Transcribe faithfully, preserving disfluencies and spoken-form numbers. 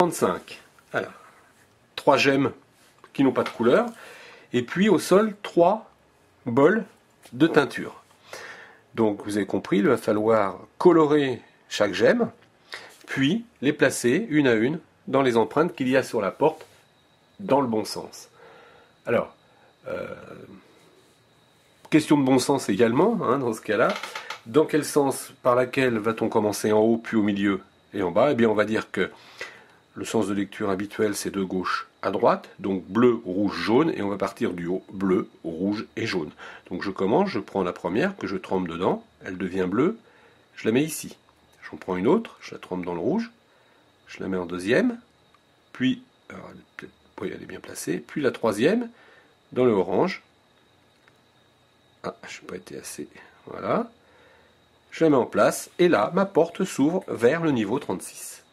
trente-cinq. Alors, trois gemmes qui n'ont pas de couleur. Et puis au sol, trois bols de teinture. Donc vous avez compris, il va falloir colorer chaque gemme, puis les placer une à une dans les empreintes qu'il y a sur la porte, dans le bon sens. Alors, euh, question de bon sens également, hein, dans ce cas-là. Dans quel sens, par laquelle va-t-on commencer en haut, puis au milieu et en bas? Eh bien, on va dire que le sens de lecture habituel, c'est de gauche à droite, donc bleu, rouge, jaune, et on va partir du haut, bleu, rouge et jaune. Donc je commence, je prends la première, que je trempe dedans, elle devient bleue, je la mets ici. J'en prends une autre, je la trempe dans le rouge, je la mets en deuxième, puis, alors, oui, elle est bien placée, puis la troisième, dans le orange. Ah, je n'ai pas été assez... Voilà. Je la mets en place, et là, ma porte s'ouvre vers le niveau trente-six.